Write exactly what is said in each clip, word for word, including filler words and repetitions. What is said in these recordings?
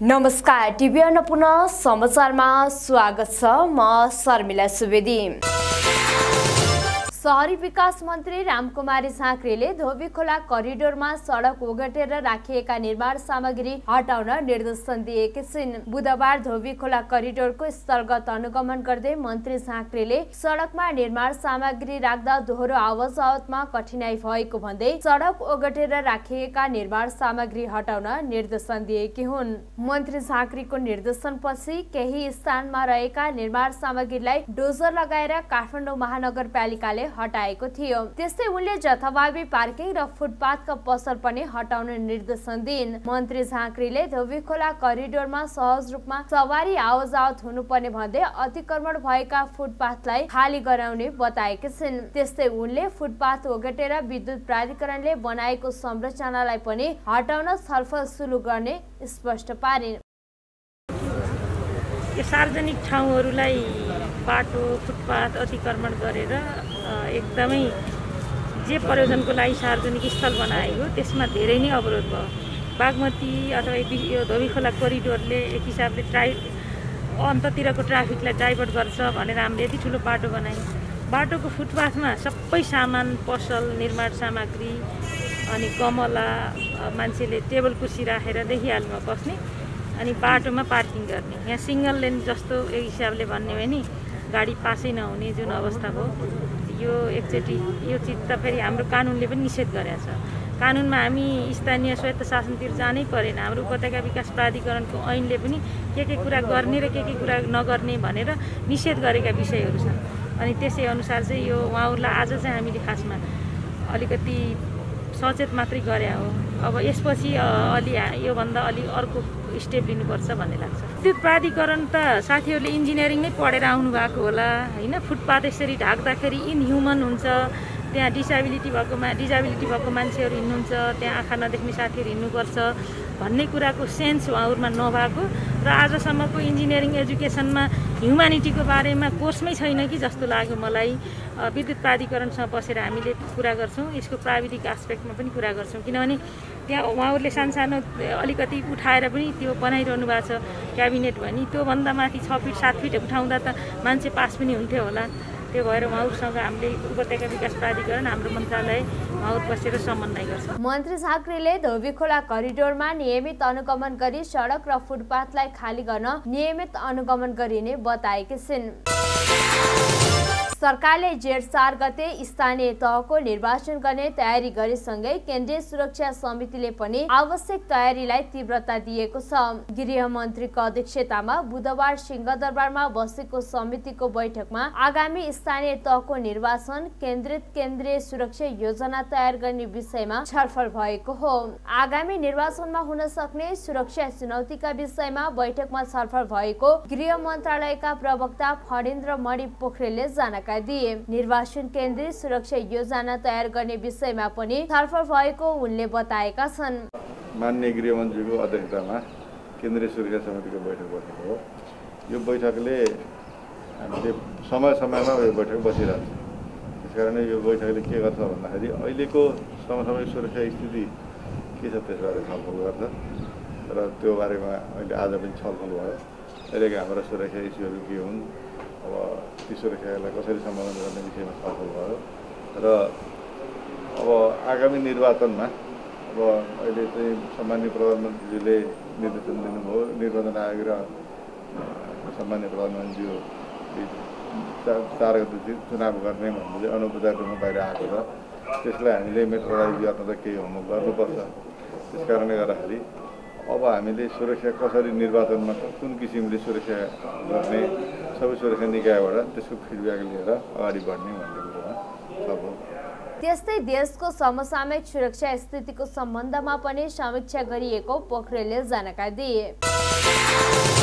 नमस्कार, टिभी अन्नपूर्ण समाचारमा स्वागत छ। म शर्मिला सुवेदी। शहरी विकास मन्त्री रामकुमारी झाँक्रीले धोबी खोला करिडोरमा सडक ओगटेर राखिएका निर्माण सामग्री हटाउन निर्देशन दिएकी छिन्। बुधबार धोबी खोला करिडोरको स्थलगत अनुगमन गर्दै मन्त्री झाँक्रीले सडकमा निर्माण सामग्री राख्दा दोहोरो आवाजावतमा कठिनाई भएको भन्दै सडक ओगटेर राखिएका निर्माण सामग्री हटाउन निर्देशन दिएकी हुन्। मन्त्री झाँक्रीको निर्देशनपछि केही स्थानमा रहेका निर्माण सामग्रीलाई डोजर लगाएर काठमाडौँ महानगरपालिकाले हटाएको थियो। त्यस्तै उनले जथाभावी पार्किङ र फुटपाथका पसल पनि हटाउन निर्देशन दिइन्। मन्त्री झाँक्रीले धोबी खोला करिडोरमा सहज रूपमा सवारी आवाजावत हुनुपर्ने भन्दै अतिक्रमण भएका फुटपाथलाई खाली गराउने बताएकी छिन्। त्यस्तै उनले फुटपाथ ओगटेर विद्युत प्राधिकरणले बनाएको संरचनालाई पनि हटाउन छलफल सुरु गर्ने स्पष्ट पारिन्। सार्वजनिक ठाउँहरूलाई बाटो फुटपाथ अतिक्रमण गरेर एकदमै जे प्रयोजनको लागि सार्वजनिक स्थल बनाएको त्यसमा धेरै नै अवरोध भयो। बागमती अथवा यो धोबी खोला कोरिडोरले एक हिसाबले ट्राइ अन्ततिरको ट्राफिकलाई डाइभर्ट गर्छ भनेर हामीले यति ठुलो बाटो बनायौँ। बाटोको फुटपाथमा सबै सामान पसल निर्माण सामग्री अनि गमला मान्छेले टेबल कुर्सी राखेर देखिहाल्नुमा बस्ने अनि बाटोमा पार्किङ गर्ने। यहाँ सिङ्गल लेन जस्तो एक हिसाबले भन्ने हो भने गाडी पासै नहुने जुन अवस्था भयो, यो एकचोटि यो चिज त फेरि हाम्रो कानुनले पनि निषेध गरेको छ। कानुनमा हामी स्थानीय स्वायत्त शासनतिर जानै परेन। हाम्रो उपत्यका विकास प्राधिकरणको ऐनले पनि के के कुरा गर्ने र के के कुरा नगर्ने भनेर निषेध गरेका विषयहरू छन्। अनि त्यसै अनुसार चाहिँ यो उहाँहरूलाई आज चाहिँ हामीले खासमा अलिकति सचेत मात्रै गरे हो। अब यसपछि अलि योभन्दा अलि अर्को स्टेप लिनुपर्छ भन्ने लाग्छ। विद्युत प्राधिकरण त साथीहरूले इन्जिनियरिङ नै पढेर आउनु भएको होला होइन। फुटपाथ यसरी ढाक्दाखेरि इनह्युमन हुन्छ, त्यहाँ डिसेबिलिटी भएको मा डिसेबिलिटी भएको मान्छेहरू हिँड्नुहुन्छ, त्यहाँ आँखा नदेख्ने साथीहरू हिँड्नुपर्छ भन्ने कुराको सेन्स उहाँहरूमा नभएको र आजसम्मको इन्जिनियरिङ एजुकेसनमा ह्युम्यानिटीको बारेमा कोर्समै छैन कि जस्तो लाग्यो मलाई। विद्युत प्राधिकरणसँग बसेर हामीले कुरा गर्छौँ, यसको प्राविधिक एस्पेक्टमा पनि कुरा गर्छौँ, किनभने त्यहाँ उहाँहरूले सानसानो अलिकति उठाएर पनि त्यो बनाइरहनु भएको छ क्याबिनेट भने त्योभन्दा माथि छ फिट सात फिट उठाउँदा त मान्छे पास पनि हुन्थ्यो होला। त्यो भएर उहाँहरूसँग हामीले उपत्यका विकास प्राधिकरण हाम्रो मन्त्रालय उहाँहरू बसेर समन्वय गर्छ। मन्त्री झाँक्रीले धोबी खोला करिडोरमा नियमित अनुगमन गरी सडक र फुटपाथलाई खाली गर्न नियमित अनुगमन गरिने बताएकी छिन्। सरकारले जेठ चार गते स्थानीय तहको निर्वाचन गर्ने तयारी गरेसँगै केन्द्रीय सुरक्षा समितिले पनि आवश्यक तयारीलाई तीव्रता दिएको छ। गृह मन्त्रीको अध्यक्षतामा बुधबार सिंहदरबारमा बसेको समितिको बैठकमा आगामी स्थानीय तहको निर्वाचन केन्द्रित केन्द्रीय सुरक्षा योजना तयार गर्ने विषयमा छलफल भएको हो। आगामी निर्वाचनमा हुन सक्ने सुरक्षा चुनौतीका विषयमा बैठकमा छलफल भएको गृह मन्त्रालयका प्रवक्ता फणेन्द्र मणि पोखरेलले जानकारी दिए। निर्वाचन केन्द्रीय सुरक्षा योजना तयार गर्ने विषयमा पनि छलफल भएको उनले बताएका छन्। माननीय गृहमन्त्रीको अध्यक्षतामा केन्द्रीय सुरक्षा समितिको बैठक बसेको हो। यो बैठकले हामीले समय समयमा यो बैठक बसिरहन्छ। त्यसकारण यो बैठकले के गर्छ भन्दाखेरि अहिलेको समसामयिक सुरक्षा स्थिति के छ त्यसबारे छलफल गर्छ र त्यो बारेमा अहिले आज पनि छलफल भयो। अहिलेको हाम्रो सुरक्षा इस्युहरू के हुन्, अब ती सुरक्षालाई कसरी सम्बोधन गर्ने विषयमा छलफल भयो र अब आगामी निर्वाचनमा अब अहिले चाहिँ सम्माननीय प्रधानमन्त्रीले निर्देशन दिनुभयो। निर्वाचन आयोग र सम्माननीय प्रधानमन्त्रीज्यू चार गते चुनाव गर्ने भन्ने चाहिँ अनौपचारिक रूपमा बाहिर आएको छ। त्यसलाई हामीले मेट्रोलाइज गर्न त केही होमवर्क गर्नुपर्छ। त्यस कारणले गर्दाखेरि अब हामीले सुरक्षा कसरी निर्वाचनमा कुन किसिमले सुरक्षा गर्ने सबै सुरक्षा निकायबाट त्यसको फिडब्याक लिएर अगाडि बढ्ने भन्ने कुरोमा छलफल। त्यस्तै देशको समसामयिक सुरक्षा स्थितिको सम्बन्धमा पनि समीक्षा गरिएको पोखरेलले जानकारी दिए।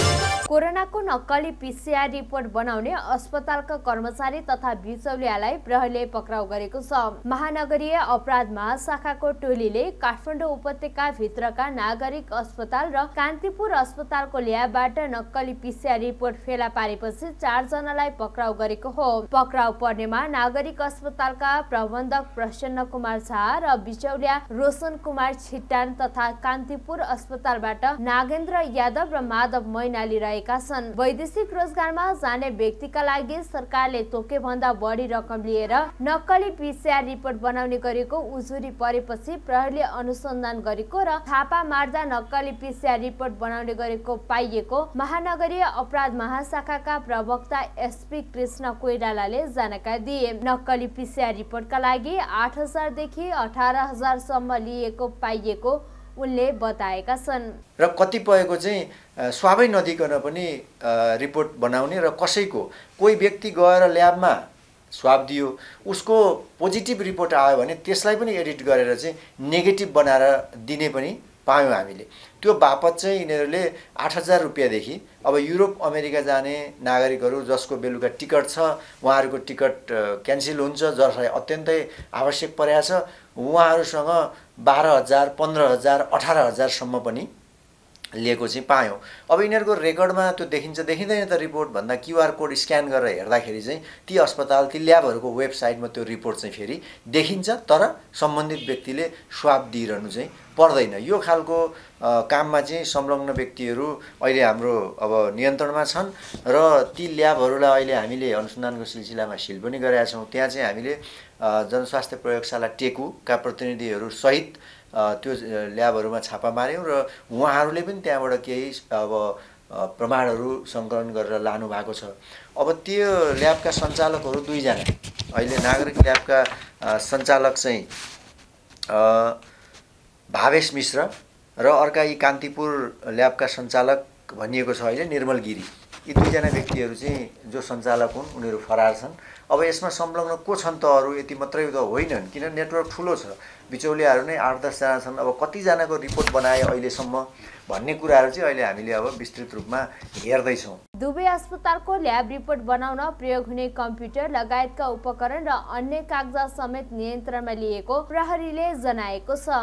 कोरोनाको नक्कली पीसीआर रिपोर्ट बनाउने अस्पतालका कर्मचारी तथा बिचौलियालाई प्रहरीले पक्राउ गरेको छ। महानगरीय अपराध महाशाखाको टोलीले काठमाडौँ उपत्यका भित्रका नागरिक अस्पताल र कान्तिपुर अस्पतालको ल्याबबाट नक्कली पीसीआर रिपोर्ट फेला पारेपछि चार जनालाई पक्राउ गरेको हो। पक्राउ पर्नेमा नागरिक अस्पतालका प्रबन्धक प्रसन्न कुमार झा र बिचौलिया रोशन कुमार छिट्टान तथा कान्तिपुर अस्पतालबाट नागेन्द्र यादव र माधव मैनाली रहेका छन्। वैदेशिक रोजगारमा जाने व्यक्तिका लागि सरकारले तोके भन्दा बढी रकम लिएर नक्कली पीसीआर रिपोर्ट बनाउने गरेको उजुरी परेपछि प्रहरीले अनुसन्धान गरेको र थापा मार्दा नक्कली पीसीआर रिपोर्ट बनाउने गरेको पाइएको महानगरीय अपराध महाशाखाका प्रवक्ता एसपी कृष्ण कोइरालाले जानकारी दिए। नक्कली पीसीआर रिपोर्टका लागि आठ हजारदेखि अठार हजारसम्म लिएको पाइएको उनले बताएका छन्। र कतिपयको चाहिँ स्वाबै नदिकन पनि रिपोर्ट बनाउने र कसैको कोही व्यक्ति गएर ल्याबमा स्वाब दियो, उसको पोजिटिभ रिपोर्ट आयो भने त्यसलाई पनि एडिट गरेर चाहिँ नेगेटिभ बनाएर दिने पनि पायौँ हामीले। त्यो बापत चाहिँ यिनीहरूले आठ हजार रुपियाँदेखि अब युरोप अमेरिका जाने नागरिकहरू जसको बेलुका टिकट छ, उहाँहरूको टिकट क्यान्सल हुन्छ, जसलाई अत्यन्तै आवश्यक परेको छ, उहाँहरूसँग बाह्र हजार पन्ध्र हजार अठार हजारसम्म पनि लिएको चाहिँ पायौँ। अब यिनीहरूको रेकर्डमा त्यो देखिन्छ देखिँदैन त रिपोर्ट भन्दा क्युआर कोड स्क्यान गरेर हेर्दाखेरि चाहिँ ती अस्पताल ती ल्याबहरूको वेबसाइटमा त्यो रिपोर्ट चाहिँ फेरि देखिन्छ, तर सम्बन्धित व्यक्तिले स्वाब दिइरहनु चाहिँ पर्दैन। यो खालको काममा चाहिँ संलग्न व्यक्तिहरू अहिले हाम्रो अब नियन्त्रणमा छन् र ती ल्याबहरूलाई अहिले हामीले अनुसन्धानको सिलसिलामा सिल पनि गरेका छौँ। त्यहाँ चाहिँ हामीले जनस्वास्थ्य प्रयोगशाला टेकुका प्रतिनिधिहरू सहित त्यो ल्याबहरूमा छापा मार्यौँ र उहाँहरूले पनि त्यहाँबाट केही अब प्रमाणहरू सङ्कलन गरेर लानु भएको छ। अब त्यो ल्याबका सञ्चालकहरू दुईजना, अहिले नागरिक ल्याबका सञ्चालक चाहिँ भावेश मिश्र र अर्का यी कान्तिपुर ल्याबका सञ्चालक भनिएको छ अहिले निर्मल गिरी। यी दुईजना व्यक्तिहरू चाहिँ जो सञ्चालक हुन् उनीहरू फरार छन्। अब यसमा संलग्न को छन् त अरू यति मात्रै त होइनन्, किन नेटवर्क ठुलो छ, बिचौलियाहरू नै आठ दसजना छन्। अब कतिजनाको रिपोर्ट बनाए अहिलेसम्म भन्ने कुराहरू चाहिँ अहिले हामीले अब विस्तृत रूपमा हेर्दैछौँ। दुवै अस्पतालको ल्याब रिपोर्ट बनाउन प्रयोग हुने कम्प्युटर लगायतका उपकरण र अन्य कागजात समेत नियन्त्रणमा लिएको प्रहरीले जनाएको छ।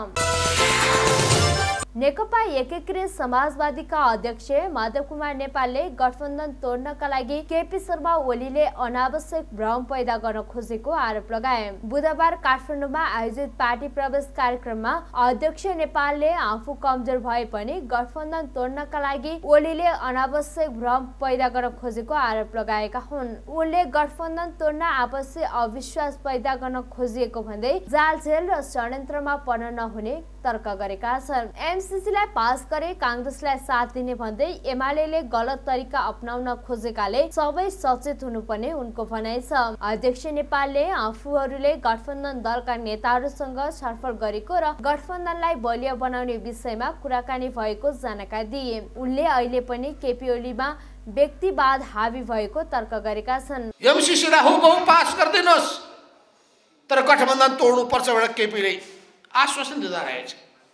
नेकपा एकीकृत समाजवादीका अध्यक्ष माधव कुमार नेपालले गठबन्धन तोड्नका लागि केपी शर्मा ओलीले अनावश्यक भ्रम पैदा गर्न खोजेको आरोप लगाए। बुधबार काठमाडौँमा आयोजित पार्टी प्रवेश कार्यक्रममा अध्यक्ष नेपालले आफू कमजोर भए पनि गठबन्धन तोड्नका लागि ओलीले अनावश्यक भ्रम पैदा गर्न खोजेको आरोप लगाएका हुन्। उनले गठबन्धन तोड्न आपसी अविश्वास पैदा गर्न खोजिएको भन्दै जालझेल र षड्यन्त्रमा पर्न नहुने तर्क गरेका छन्। एमसीसीलाई पास गरे कांग्रेसलाई साथ दिने भन्दै एमालेले गलत तरिका अपनाउन खोजेकाले सबै सचेत हुनुपर्ने उनको भनाइ छ। अध्यक्ष नेपालले आफूहरूले गठबन्धन दलका नेताहरूसँग छलफल गरेको र गठबन्धनलाई बलियो बनाउने विषयमा कुराकानी भएको जानकारी दिए। उनले अहिले पनि केपी ओलीमा व्यक्तिवाद हावी भएको तर्क गरेका छन्। एमसीसीलाई हुबहु पास गर्दिनुहोस् तर गठबन्धन तोड्नुपर्छ भनेर केपीले आश्वासन दिँदा रहेछ।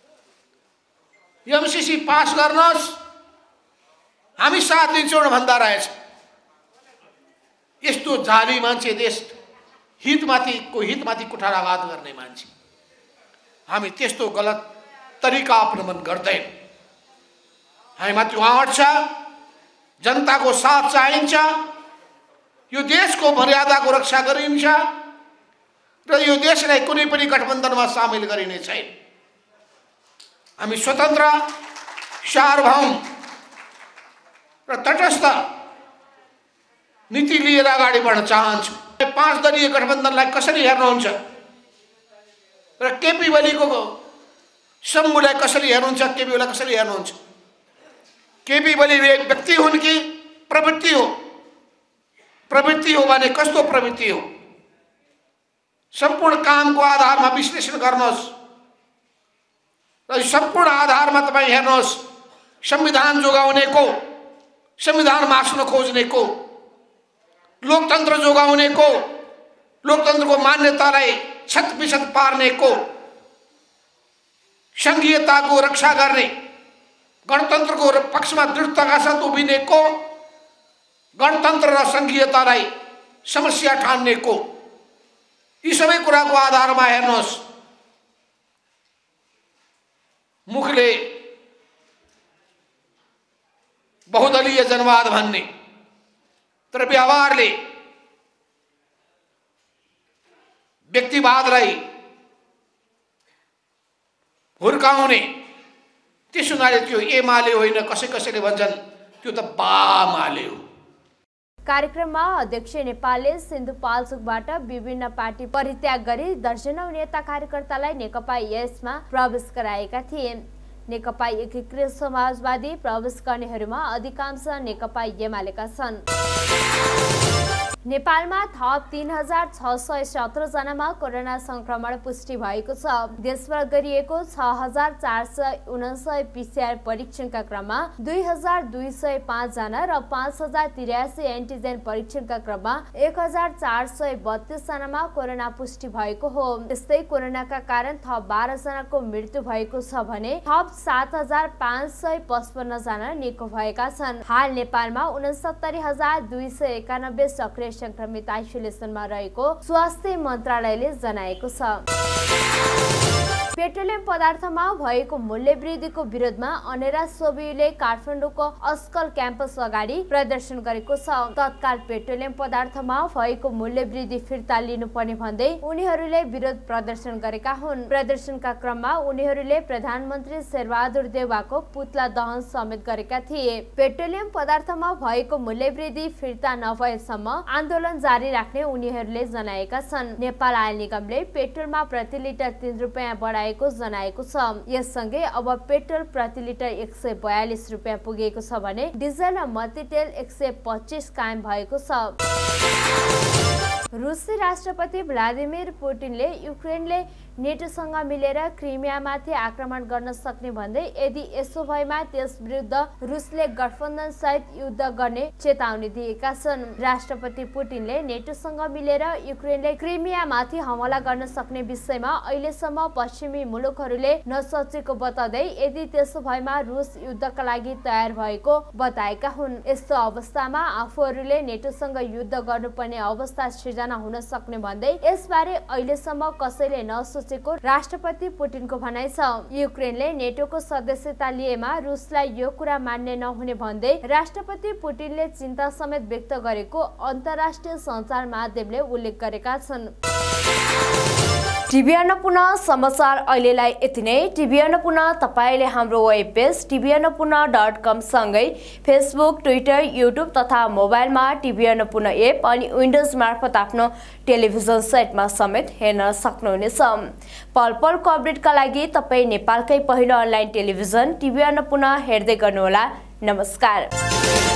एमसीसी पास गर्नुहोस् हामी साथ दिन्छौँ भन्दा रहेछ। यस्तो जाली मान्छे, देश हितमाथिको हितमाथि कुठाराघात गर्ने मान्छे, हामी त्यस्तो गलत तरिका अवलम्बन गर्दैन। हामीमाथि आँट छ, जनताको साथ चाहिन्छ, यो देशको मर्यादाको रक्षा गरिन्छ र यो देशलाई कुनै पनि गठबन्धनमा सामेल गरिने छैन। हामी स्वतन्त्र, सार्वभौम र तटस्थ नीति लिएर अगाडि बढ्न चाहन्छौँ। पाँच दलीय गठबन्धनलाई कसरी हेर्नुहुन्छ र केपी ओलीको समूहलाई कसरी हेर्नुहुन्छ, केपी ओलीलाई कसरी हेर्नुहुन्छ? केपी ओली व्यक्ति हुन् कि प्रवृत्ति हो? प्रवृत्ति हो भने कस्तो प्रवृत्ति हो? सम्पूर्ण कामको आधारमा विश्लेषण गर्नुहोस् र सम्पूर्ण आधारमा तपाईँ हेर्नुहोस्। संविधान जोगाउनेको, संविधान मास्न खोज्नेको, लोकतन्त्र जोगाउनेको, लोकतन्त्रको मान्यतालाई छतविछत पार्नेको, संघीयताको रक्षा गर्ने, गणतन्त्रको पक्षमा दृढताका साथ उभिनेको गणतन्त्र र सङ्घीयतालाई समस्या ठान्नेको यी सबै कुराको आधारमा हेर्नुहोस्, मुखले बहुदलीय जनवाद भन्ने तर व्यवहारले व्यक्तिवादलाई हुर्काउने। त्यस हुनाले त्यो एमाले होइन, कसै कसैले भन्छन् त्यो त बामाले हो। कार्यक्रममा अध्यक्ष नेपालले सिन्धुपाल्चोकबाट विभिन्न पार्टी परित्याग गरी दर्जनौं नेता कार्यकर्तालाई नेकपा यसमा प्रवेश गराएका थिए। नेकपा एकीकृत समाजवादी प्रवेश गर्नेहरूमा अधिकांश नेकपा एमालेका छन्। नेपालमा थप तीन हजार छ सय सत्र जनामा कोरोना संक्रमण पुष्टि भएको छ। देशभर गरिएको छ हजार चार सय उनासय पीसीआर परीक्षणका क्रममा दुई हजार दुई सय पाँच जना र पाँच हजार तिरासी एन्टिजेन परीक्षणका क्रममा एक हजार चार सय बत्तीस जनामा कोरोना पुष्टि भएको हो। यस्तै कोरोनाका कारण थप बाह्र जनाको मृत्यु भएको छ भने थप सात हजार पाँच सय पचपन्न जना निको भएका छन्। हाल नेपालमा उनसत्तरी हजार दुई सय एकानब्बे सक्रिय संक्रमित आइसोलेसनमा रहेको स्वास्थ्य मन्त्रालयले जनाएको छ। पेट्रोलियम पदार्थमा भएको मूल्य वृद्धिको विरोधमा अनेरा सोबियुले काठमाडौँको अस्कल क्याम्पस अगाडि प्रदर्शन गरेको छ। तत्काल पेट्रोलियम पदार्थमा भएको मूल्य वृद्धि फिर्ता लिनुपर्ने भन्दै उनीहरूले विरोध प्रदर्शन गरेका हुन्। प्रदर्शनका क्रममा उनीहरूले प्रधानमन्त्री शेरबहादुर देउवाको पुतला दहन समेत गरेका थिए। पेट्रोलियम पदार्थमा भएको मूल्य वृद्धि फिर्ता नभएसम्म आन्दोलन जारी राख्ने उनीहरूले जनाएका छन्। नेपाल आयल निगमले पेट्रोलमा प्रति लिटर तीन रुपियाँ बढाए जनाएको छ। यससँगै अब पेट्रोल प्रति लिटर एक सय बयालिस रुपियाँ पुगेको छ भने डिजल र मल्टिटेल एक सय पच्चीस कायम भएको छ। रुसी राष्ट्रपति व्लादिमिर पुटिनले युक्रेनले नेटोसँग मिलेर क्रिमियामाथि आक्रमण गर्न सक्ने भन्दै यदि यसो भएमा त्यस विरुद्ध रुसले गठबन्धन सहित युद्ध गर्ने चेतावनी दिएका छन्। राष्ट्रपति पुटिनले नेटोसँग मिलेर युक्रेनले क्रिमियामाथि हमला गर्न सक्ने विषयमा अहिलेसम्म पश्चिमी मुलुकहरूले नसोचेको बताउँदै यदि त्यसो भएमा रुस युद्धका लागि तयार भएको बताएका हुन्। यस्तो अवस्थामा आफूहरूले नेटोसँग युद्ध गर्नुपर्ने अवस्था सृजना हुन सक्ने भन्दै यसबारे अहिलेसम्म कसैले नसोच राष्ट्रपति पुटिनको भनाइ छ। युक्रेनले नेटोको सदस्यता लिएमा रुसलाई यो कुरा मान्ने नहुने भन्दै राष्ट्रपति पुटिनले चिन्ता समेत व्यक्त गरेको अन्तर्राष्ट्रिय सञ्चार माध्यमले उल्लेख गरेका छन्। टिभी अन्नपूर्ण समाचार अहिलेलाई यति नै। टिभी अन्नपूर्ण तपाईले हाम्रो web page TV Annapurna dot com सँगै फेसबुक, ट्विटर, युट्युब तथा मोबाइलमा टिभी अन्नपूर्ण एप अनि विन्डोज मार्फत आफ्नो टेलिभिजन सेटमा समेत हेर्न सक्नुहुनेछ। पल पलको अपडेटका लागि तपाईँ नेपालकै पहिलो अनलाइन टेलिभिजन टिभी अन्नपूर्ण हेर्दै गर्नुहोला। नमस्कार।